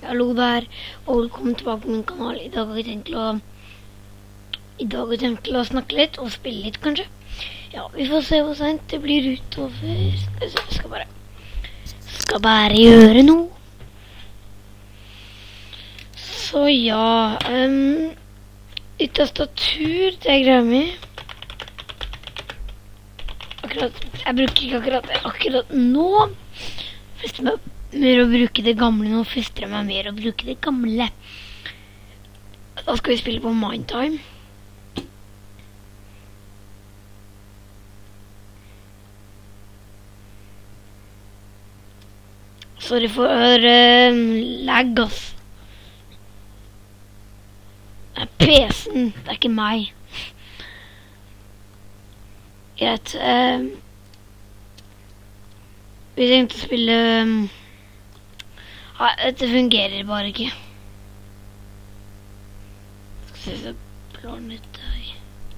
Hallo der, og velkommen tilbake på min kanal. I dag har jeg tenkt til å snakke litt, og spille litt kanskje. Ja, vi får se hvor sent det blir utover. Skal bare gjøre noe. Så ja, i tastatur, det er greia mi. Jeg bruker ikke akkurat nå. Frister meg mer å bruke det gamle nå, frister meg mer å bruke det gamle. Da skal vi spille på Mindtime. Sorry for lag, ass. Det er PC-en, det er ikke meg. Greit. Vi tenkte å spille... ja, dette fungerer bare ikke. Skal vi se hvis jeg blar litt der.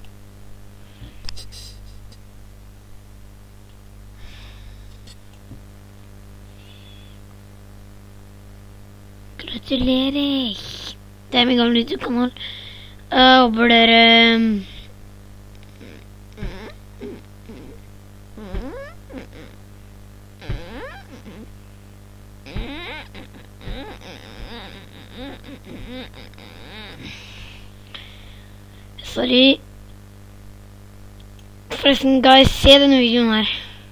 Gratulerer! Det er min gamle YouTube-kanal. Håper dere... Sorry. Forresten, guys, se denne videoen her.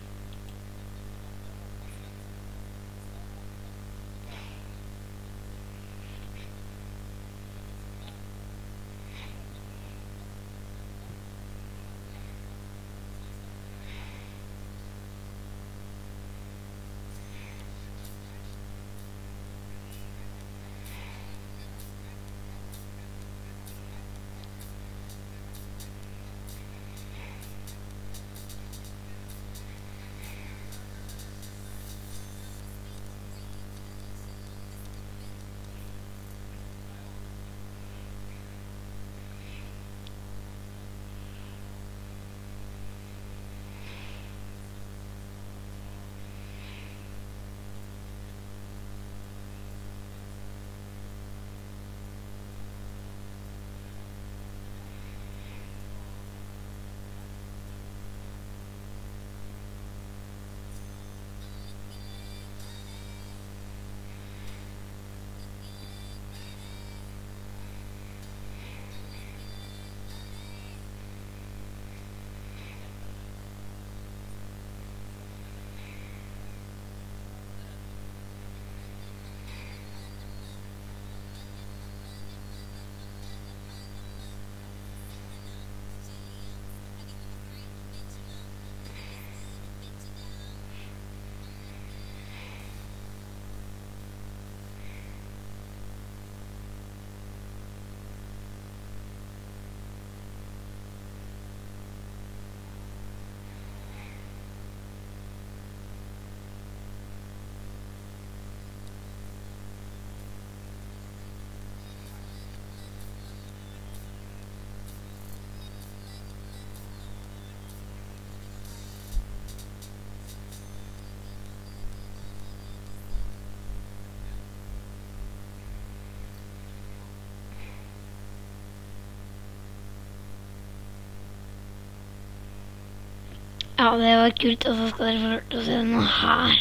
Ja, det var kult, og så skal dere få lov til å se denne her.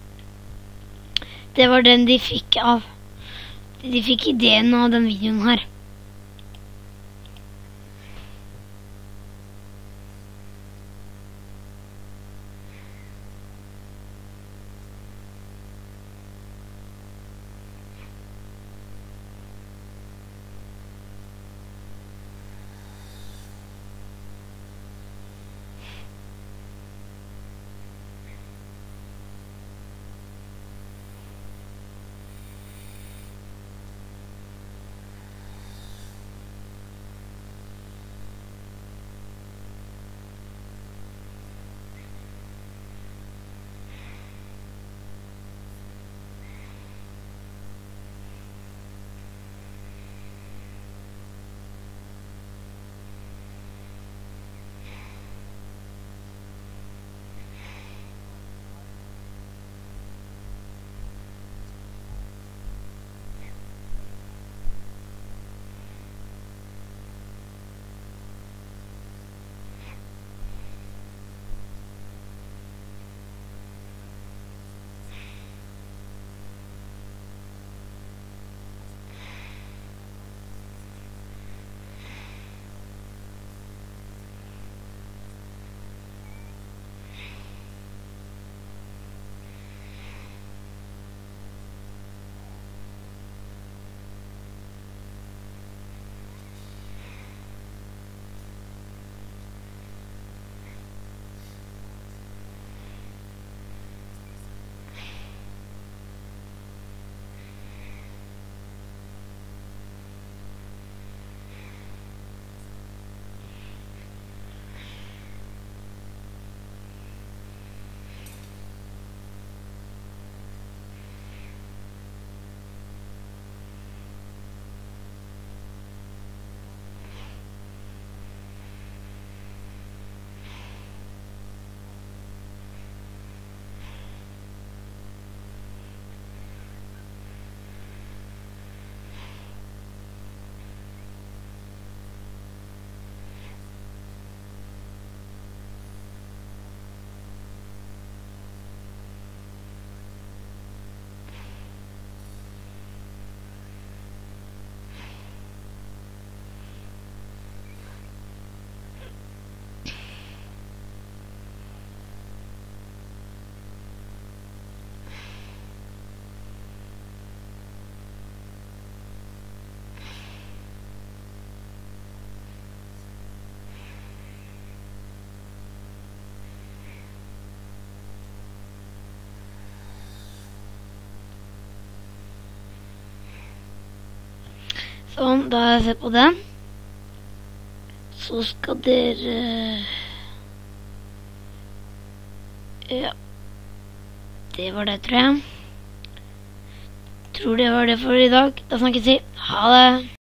Det var den de fikk av. De fikk ideen av den videoen her. Sånn, da har jeg sett på den. Så skal dere... Ja. Det var det, tror jeg. Tror det var det for i dag. Da snakkes vi. Ha det!